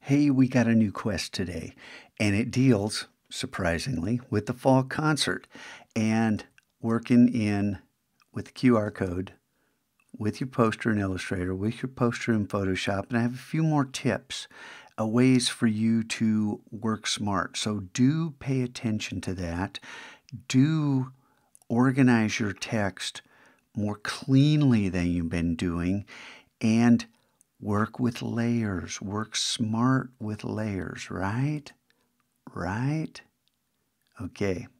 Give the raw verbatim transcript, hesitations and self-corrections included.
Hey, we got a new quest today, and it deals, surprisingly, with the fall concert and working in with the Q R code, with your poster in Illustrator, with your poster in Photoshop, and I have a few more tips, uh, ways for you to work smart. So do pay attention to that. Do organize your text more cleanly than you've been doing, and work with layers. Work smart with layers, right? Right? Okay.